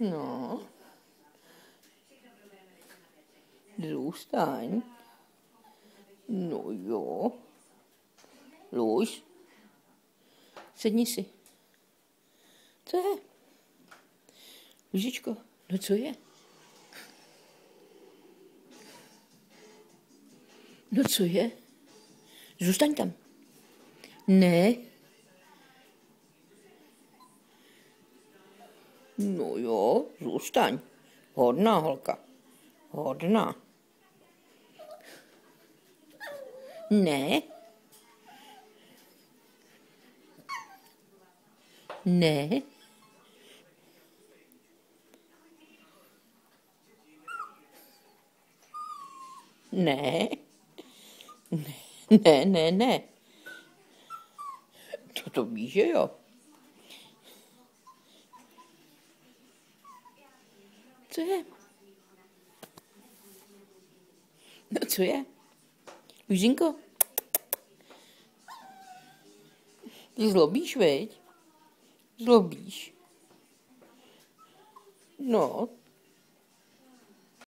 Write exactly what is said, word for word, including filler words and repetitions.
No. Zůstaň. No jo. Luž. Sedni si. Co je? Lužičko, no co je? No co je? Zůstaň tam. Ne. No jo, zůstaň. Hodná holka. Hodná. Ne. Ne. Ne. Ne, ne, ne. To to víš, že jo? Co je? No co je? Lužinko? Ty zlobíš, veď? Zlobíš. No.